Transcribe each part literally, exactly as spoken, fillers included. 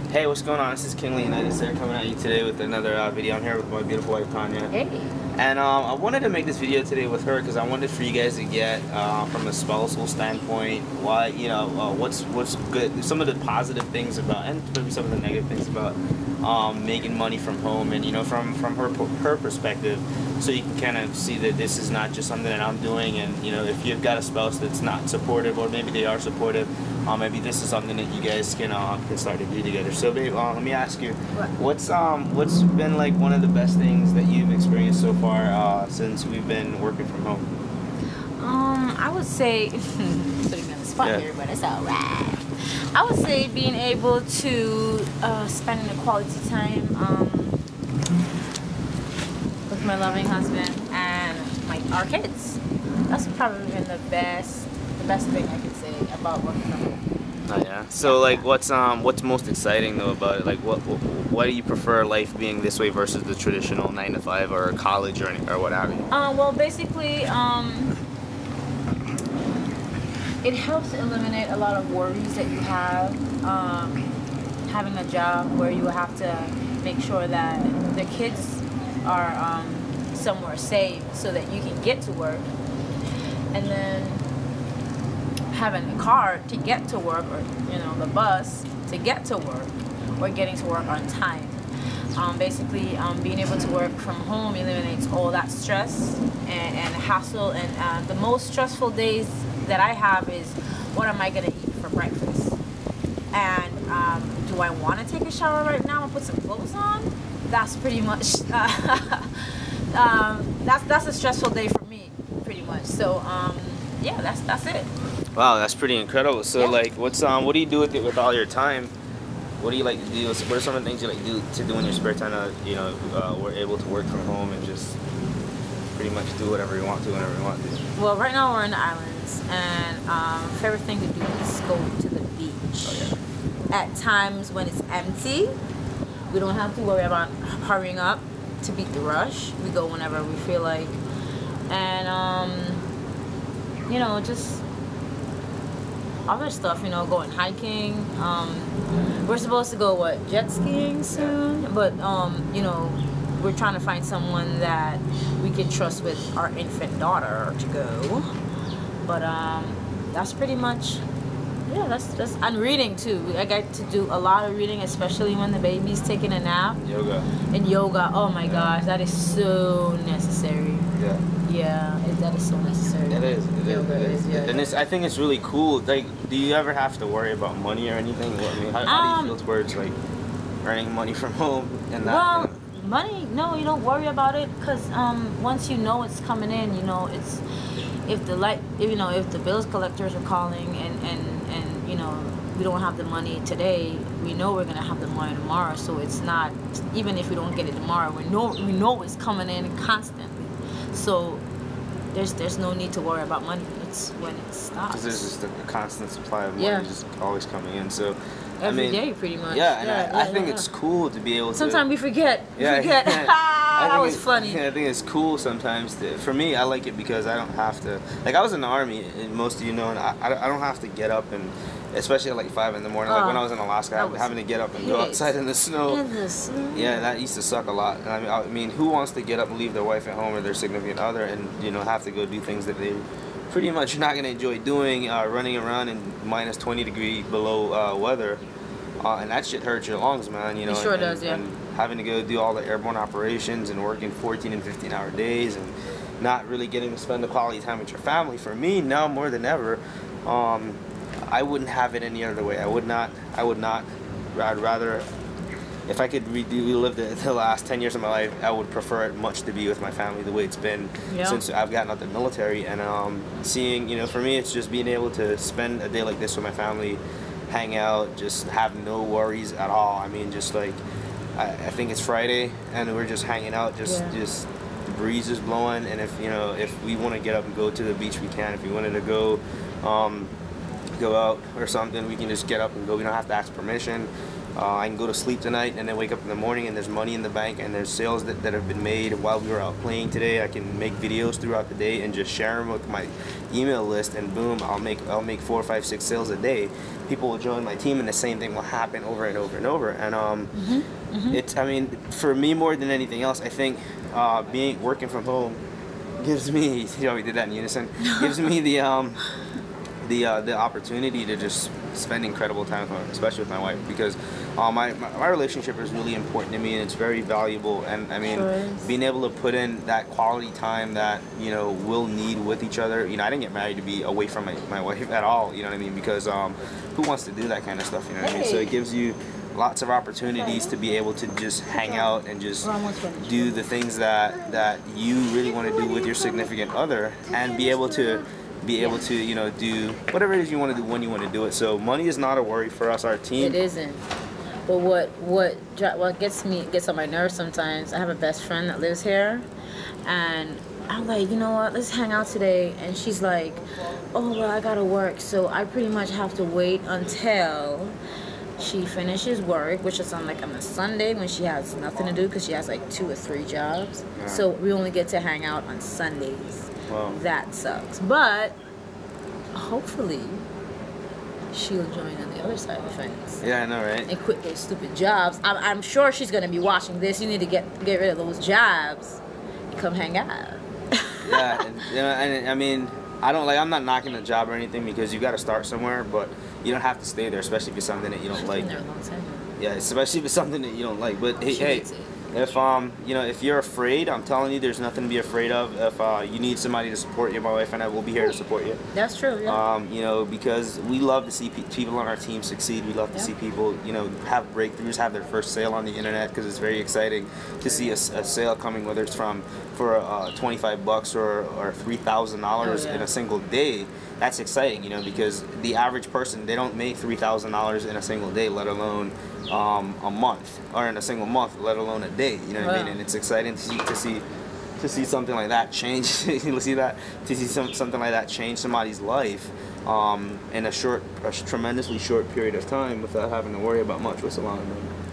Hey, what's going on? This is King Leonidas there coming at you today with another uh, video. I'm here with my beautiful wife, Tanya. Hey. And um, I wanted to make this video today with her because I wanted for you guys to get, uh, from a spousal standpoint, why, you know, uh, what's what's good, some of the positive things about, and maybe some of the negative things about um, making money from home, and, you know, from, from her, her perspective, so you can kind of see that this is not just something that I'm doing, and, you know, if you've got a spouse that's not supportive, or maybe they are supportive, uh, maybe this is something that you guys can, uh, can start to do together. So, babe, uh, let me ask you, What? what's um what's been like one of the best things that you've experienced so far uh, since we've been working from home? Um, I would say, putting me on the spot Yeah. here, but it's alright. I would say being able to uh, spend the quality time um, with my loving husband and my our kids. That's probably been the best, the best thing I could say about working from home. Oh yeah. So like, what's um what's most exciting though about it? Like, what, what why do you prefer life being this way versus the traditional nine to five or college or any, or what have you? Uh, well, basically, um, it helps eliminate a lot of worries that you have. Um, having a job where you have to make sure that the kids are um, somewhere safe so that you can get to work, and then having a car to get to work, or you know, the bus to get to work, or getting to work on time. Um, basically, um, being able to work from home eliminates all that stress and, and hassle. And uh, the most stressful days that I have is, what am I gonna eat for breakfast? And um, do I want to take a shower right now and put some clothes on? That's pretty much uh, um, that's that's a stressful day for me, pretty much. So um, yeah, that's that's it. Wow, that's pretty incredible. So Yeah. like, what's um what do you do with it with all your time? What do you like to do? What are some of the things you like to do to do in your spare time? To, you know, uh, we're able to work from home and just pretty much do whatever you want to whenever you want to. Well, right now we're in the islands, and um, favorite thing to do is go to the beach. Oh yeah. At times when it's empty, we don't have to worry about hurrying up to beat the rush. We go whenever we feel like, and um, you know, just other stuff. You know, going hiking. Um, we're supposed to go what jet skiing soon, but um, you know, we're trying to find someone that we can trust with our infant daughter to go. But um, that's pretty much. Yeah, that's that's. And reading too. I get to do a lot of reading, especially when the baby's taking a nap. Yoga. And yoga. Oh my Yeah. gosh, that is so necessary. Yeah. Yeah, it, that is so necessary. It is. It is. Yoga It is, is. yeah. And it's. I think it's really cool. Like, do you ever have to worry about money or anything? What, I mean, how, how Um, do you feel towards like earning money from home and that? Well, you know? money. No, you don't worry about it, because um, once you know it's coming in, you know it's. If the light, if, you know, if the bills collectors are calling and and and you know, we don't have the money today, we know we're gonna have the money tomorrow. So it's not, even if we don't get it tomorrow, we know we know it's coming in constantly. So there's there's no need to worry about money. It's when it stops. Because there's just a constant supply of money Yeah. just always coming in. So Every I mean, day, pretty much. Yeah, and Yeah, I, I yeah, think yeah. it's cool to be able to. Sometimes we forget. We Yeah, forget. yeah. I that think was it- funny. I think it's cool sometimes. To, for me, I like it because I don't have to. Like, I was in the army, and most of you know, and I, I don't have to get up and, especially at like five in the morning. Like Oh, when I was in Alaska, that I was having to get up and go great. outside in the snow. In the snow. Yeah, that used to suck a lot. And I mean, I mean, who wants to get up and leave their wife at home or their significant other, and you know, have to go do things that they pretty much not gonna enjoy doing, uh, running around in minus twenty degree below uh, weather. Uh, and that shit hurts your lungs, man. You know, It sure and, does, yeah. And having to go do all the airborne operations and working fourteen and fifteen hour days and not really getting to spend the quality time with your family. For me, now more than ever, um, I wouldn't have it any other way. I would not. I would not. I'd rather, if I could redo, relive the, the last ten years of my life, I would prefer it much to be with my family the way it's been Yeah. since I've gotten out the military. And um, seeing, you know, for me, it's just being able to spend a day like this with my family, hang out, just have no worries at all. I mean, just like, I, I think it's Friday and we're just hanging out, just Yeah. just the breeze is blowing, and if you know, if we want to get up and go to the beach, we can. If we wanted to go um, go out or something, we can just get up and go. We don't have to ask permission. Uh, I can go to sleep tonight and then wake up in the morning and there's money in the bank and there's sales that, that have been made while we were out playing today. I can make videos throughout the day and just share them with my email list, and boom, I'll make I'll make four, five, six sales a day. People will join my team and the same thing will happen over and over and over. And um, mm-hmm. Mm-hmm. it's I mean, for me more than anything else, I think uh, being working from home gives me, you know, we did that in unison, gives me the um, the uh, the opportunity to just spend incredible time with my, especially with my wife, because uh, my, my my relationship is really important to me and it's very valuable. And I mean, sure being able to put in that quality time that, you know, we'll need with each other. You know, I didn't get married to be away from my, my wife at all, you know what I mean, because um, who wants to do that kind of stuff, you know what hey. I mean? So it gives you lots of opportunities to be able to just hang out and just do the things that that you really want to do with your significant other, and be able to be able to, you know, do whatever it is you want to do when you want to do it. So money is not a worry for us, our team. It isn't. But what what what gets me gets on my nerves sometimes, I have a best friend that lives here, and I'm like, you know what, let's hang out today. And she's like, oh, well, I gotta work, so I pretty much have to wait until she finishes work, which is on like on a Sunday when she has nothing to do because she has like two or three jobs. Yeah. So we only get to hang out on Sundays. Wow. That sucks. But hopefully she'll join on the other side of the fence. Yeah, I know, right? And quit those stupid jobs. I'm, I'm sure she's gonna be watching this. You need to get get rid of those jobs and come hang out. Yeah, and, you know, and I mean, I don't like. I'm not knocking the job or anything, because you got to start somewhere, but you don't have to stay there, especially if it's something that you don't she's like. Been there a long time. Yeah, especially if it's something that you don't like. But hey, she hey. hates it. If um you know if you're afraid, I'm telling you, there's nothing to be afraid of. If uh, you need somebody to support you, my wife and I will be here to support you. That's true. Yeah. Um you know, because we love to see pe people on our team succeed. We love to yep. see people, you know, have breakthroughs, have their first sale on the internet, because it's very exciting to see a, a sale coming, whether it's from for uh, twenty-five bucks or or three thousand oh, dollars yeah. in a single day. That's exciting, you know, because the average person, they don't make three thousand dollars in a single day, let alone um, a month, or in a single month, let alone a day. You know what wow. I mean? And it's exciting to see to see to see something like that change. You see that to see some something like that change somebody's life um, in a short, a tremendously short period of time without having to worry about much. What's the line?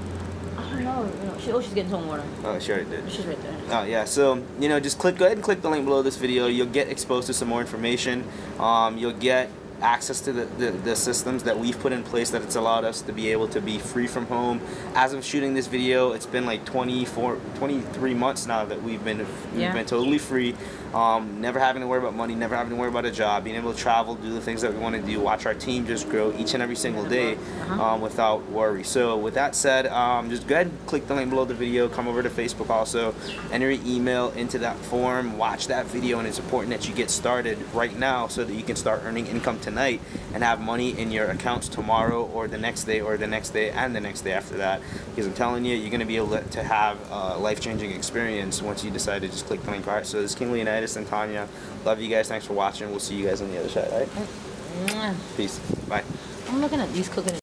I don't know. You know she, oh, she's getting some water. Oh, she already did. She's right there. Oh, yeah. So, you know, just click. Go ahead and click the link below this video. You'll get exposed to some more information. Um, you'll get access to the, the, the systems that we've put in place that it's allowed us to be able to be free from home. As of shooting this video, it's been like twenty-four, twenty-three months now that we've been we've yeah. been totally free. Um, never having to worry about money, never having to worry about a job, being able to travel, do the things that we want to do, watch our team just grow each and every single day uh-huh. um, without worry. So with that said, um, just go ahead and click the link below the video, come over to Facebook also, enter your email into that form, watch that video, and it's important that you get started right now so that you can start earning income tonight and have money in your accounts tomorrow or the next day or the next day and the next day after that. Because I'm telling you, you're going to be able to have a life-changing experience once you decide to just click the link. All right, so this is King Leonidas and Tanya. Love you guys. Thanks for watching. We'll see you guys on the other side. All right? Peace. Bye. I'm looking at these cooking.